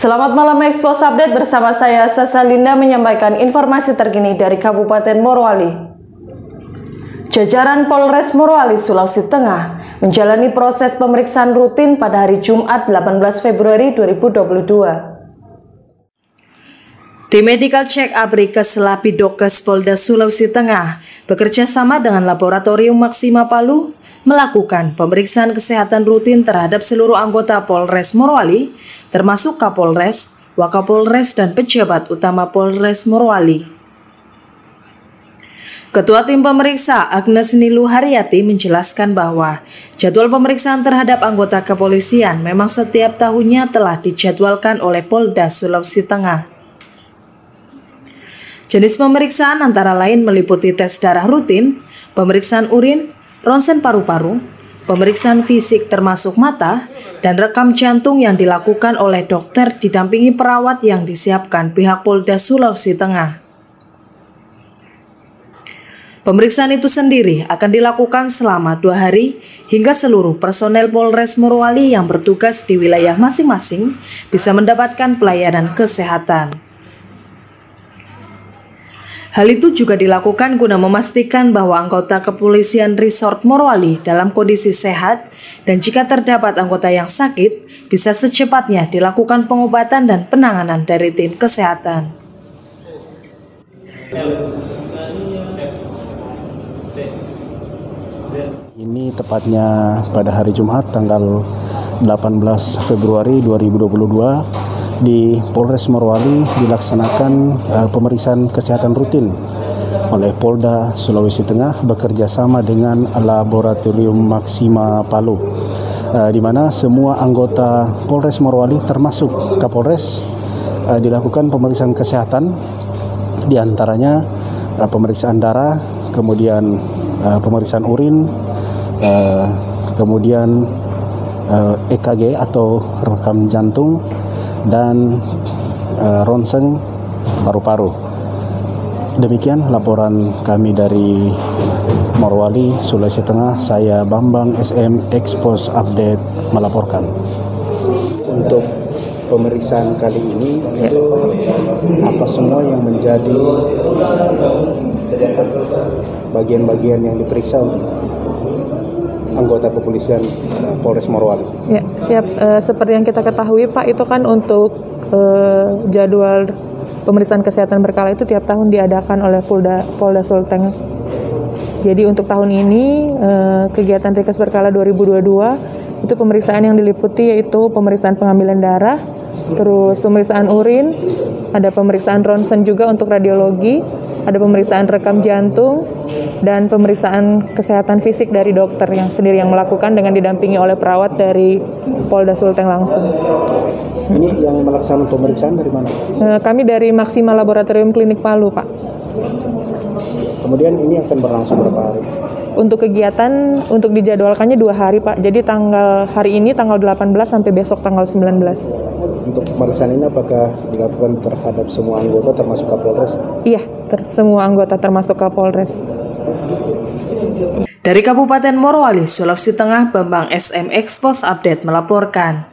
Selamat malam, Expos Update bersama saya Sasalinda menyampaikan informasi terkini dari Kabupaten Morowali. Jajaran Polres Morowali, Sulawesi Tengah menjalani proses pemeriksaan rutin pada hari Jumat 18 Februari 2022. Tim Medical Check-up Rikes Lapidokes Polda Sulawesi Tengah bekerja sama dengan Laboratorium Maksima Palu melakukan pemeriksaan kesehatan rutin terhadap seluruh anggota Polres Morowali, termasuk Kapolres, Wakapolres, dan pejabat utama Polres Morowali. Ketua tim pemeriksa Agnes Nilu Haryati menjelaskan bahwa jadwal pemeriksaan terhadap anggota kepolisian memang setiap tahunnya telah dijadwalkan oleh Polda Sulawesi Tengah. Jenis pemeriksaan antara lain meliputi tes darah rutin, pemeriksaan urin, ronsen paru-paru, pemeriksaan fisik termasuk mata, dan rekam jantung yang dilakukan oleh dokter didampingi perawat yang disiapkan pihak Polda Sulawesi Tengah. Pemeriksaan itu sendiri akan dilakukan selama 2 hari hingga seluruh personel Polres Morowali yang bertugas di wilayah masing-masing bisa mendapatkan pelayanan kesehatan. Hal itu juga dilakukan guna memastikan bahwa anggota kepolisian Resort Morowali dalam kondisi sehat dan jika terdapat anggota yang sakit, bisa secepatnya dilakukan pengobatan dan penanganan dari tim kesehatan. Ini tepatnya pada hari Jumat tanggal 18 Februari 2022 di Polres Morowali dilaksanakan pemeriksaan kesehatan rutin oleh Polda Sulawesi Tengah bekerja sama dengan Laboratorium Maksima Palu, di mana semua anggota Polres Morowali termasuk Kapolres dilakukan pemeriksaan kesehatan, diantaranya pemeriksaan darah, kemudian pemeriksaan urin, kemudian EKG atau rekam jantung, dan ronsen paru-paru. Demikian laporan kami dari Morowali, Sulawesi Tengah. Saya Bambang SM, Expos Update melaporkan. Untuk pemeriksaan kali ini, apa semua yang menjadi bagian-bagian yang diperiksa anggota kepolisian Polres Morowali? Ya, siap. Seperti yang kita ketahui, Pak, itu kan untuk jadwal pemeriksaan kesehatan berkala itu tiap tahun diadakan oleh Polda Sulawesi Tengah. Jadi untuk tahun ini kegiatan Rikes berkala 2022 itu pemeriksaan yang diliputi yaitu pemeriksaan pengambilan darah, terus pemeriksaan urin, ada pemeriksaan ronsen juga untuk radiologi, ada pemeriksaan rekam jantung, dan pemeriksaan kesehatan fisik dari dokter yang sendiri yang melakukan dengan didampingi oleh perawat dari Polda Sulteng langsung. Ini yang melaksanakan pemeriksaan dari mana? Kami dari Maksima Laboratorium Klinik Palu, Pak. Kemudian ini akan berlangsung berapa hari? Untuk kegiatan, untuk dijadwalkannya 2 hari, Pak. Jadi hari ini tanggal 18 sampai besok tanggal 19. Untuk pemeriksaan ini apakah dilakukan terhadap semua anggota termasuk Kapolres? Iya, semua anggota termasuk Kapolres. Dari Kabupaten Morowali, Sulawesi Tengah, Bambang SM, Expos Update melaporkan.